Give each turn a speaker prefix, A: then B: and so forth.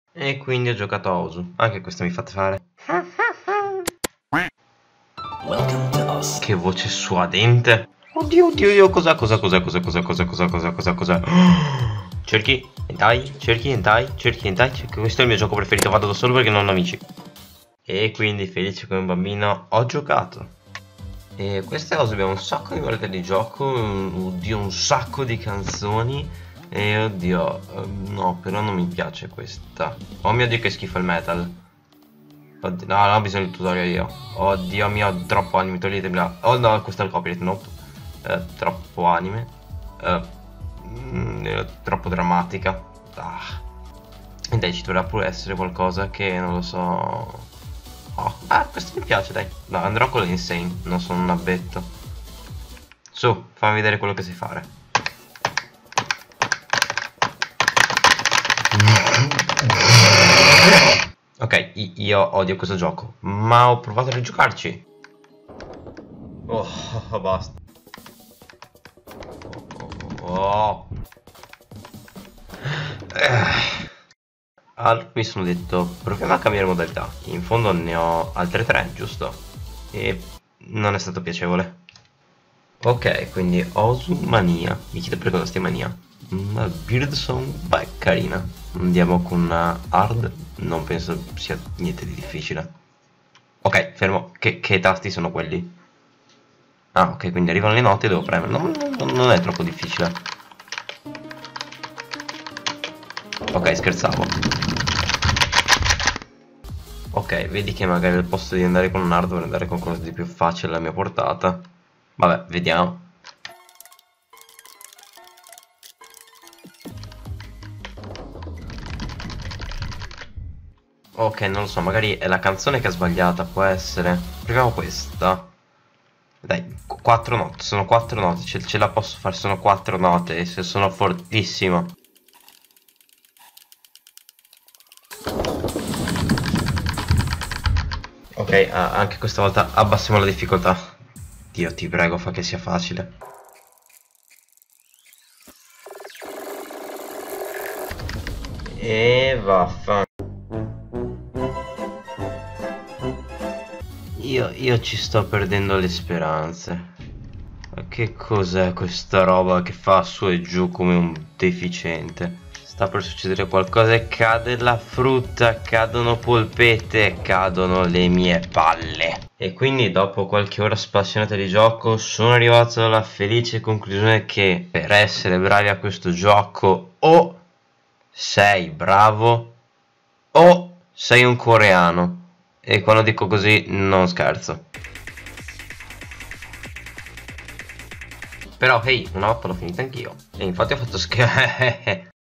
A: E quindi ho giocato a Osu. Anche questo mi fate fare.
B: Welcome to us.
A: Che voce suadente. Oddio, oddio, oddio, cos'è? Cerchi, hentai. Questo è il mio gioco preferito, vado da solo perché non ho amici. E quindi felice come un bambino ho giocato. E queste cose abbiamo un sacco di modalità di gioco, oddio, un sacco di canzoni. E oddio, no, però non mi piace questa. Oh mio dio, che schifo il metal. Oddio, no, non ho bisogno di tutorial io. Oddio mio, troppo anime, toglietemela. Oh no, questo è il copyright, nope. Troppo anime. Troppo drammatica. E dai, ci dovrà pure essere qualcosa che non lo so. Oh, questo mi piace, dai. No, andrò con l'insane, non sono un abbetto. Su, fammi vedere quello che sai fare. Ok, io odio questo gioco, ma ho provato a rigiocarci. Oh, basta. Oh. Allora mi sono detto, proviamo a cambiare modalità. In fondo ne ho altre tre, giusto? E non è stato piacevole. Ok, quindi Osumania. Mi chiedo per cosa stia mania. Una Beard Song, beh, carina. Andiamo con una hard. Non penso sia niente di difficile. Ok, fermo. Che tasti sono quelli? Ah, ok, quindi arrivano le note e devo premere. Non è troppo difficile. Ok, scherzavo. Ok, vedi che magari al posto di andare con un hard dovrei andare con qualcosa di più facile alla mia portata. Vabbè, vediamo. Ok, non lo so, magari è la canzone che è sbagliata, può essere. Proviamo questa. Dai, 4 note, sono 4 note, ce la posso fare, sono 4 note, se sono fortissimo. Ok, anche questa volta abbassiamo la difficoltà. Dio, ti prego, fa che sia facile. E vaffanculo. Io ci sto perdendo le speranze. Ma che cos'è questa roba che fa su e giù come un deficiente? Sta per succedere qualcosa e cade la frutta, cadono polpette, cadono le mie palle. E quindi dopo qualche ora spassionata di gioco sono arrivato alla felice conclusione che per essere bravi a questo gioco o sei bravo o sei un coreano. E quando dico così non scherzo. Però hey, una volta l'ho finita anch'io. E infatti ho fatto schifo.